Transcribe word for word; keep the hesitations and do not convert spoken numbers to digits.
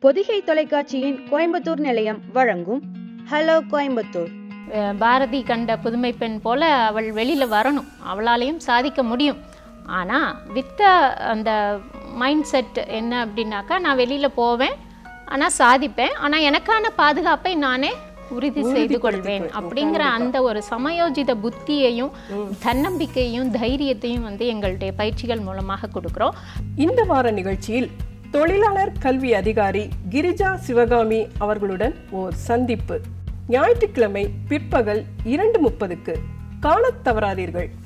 பொதிகை தொலைக்காட்சியின் கோயம்புத்தூர் நிலையம் வழங்கும் ஹலோ கோயம்புத்தூர். பாரதி கண்ட புதுமை பெண் போல அவள் வெளியில் வரணும், அவளாலையும் சாதிக்க முடியும். ஆனால் வித்த அந்த மைண்ட் செட் என்ன அப்படின்னாக்கா, நான் வெளியில் போவேன், ஆனால் சாதிப்பேன், ஆனால் எனக்கான பாதுகாப்பை நானே உறுதி செய்து கொள்வேன் அப்படிங்கிற அந்த ஒரு சமயோஜித புத்தியையும் தன்னம்பிக்கையும் தைரியத்தையும் வந்து எங்களுடைய பயிற்சிகள் மூலமாக கொடுக்குறோம். இந்த வார நிகழ்ச்சியில் தொழிலாளர் கல்வி அதிகாரி கிரிஜா சிவகாமி அவர்களுடன் ஓர் சந்திப்பு. ஞாயிற்றுக்கிழமை பிற்பகல் இரண்டு முப்பதுக்கு காணத் தவறாதீர்கள்.